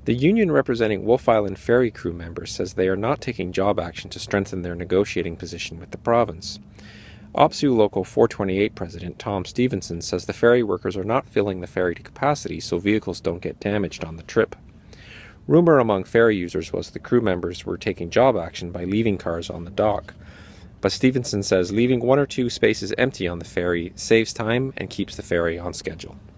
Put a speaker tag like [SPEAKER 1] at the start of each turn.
[SPEAKER 1] The union representing Wolf Island Ferry crew members says they are not taking job action to strengthen their negotiating position with the province. OPSEU Local 428 President Tom Stevenson says the ferry workers are not filling the ferry to capacity so vehicles don't get damaged on the trip. Rumor among ferry users was the crew members were taking job action by leaving cars on the dock. But Stevenson says leaving one or two spaces empty on the ferry saves time and keeps the ferry on schedule.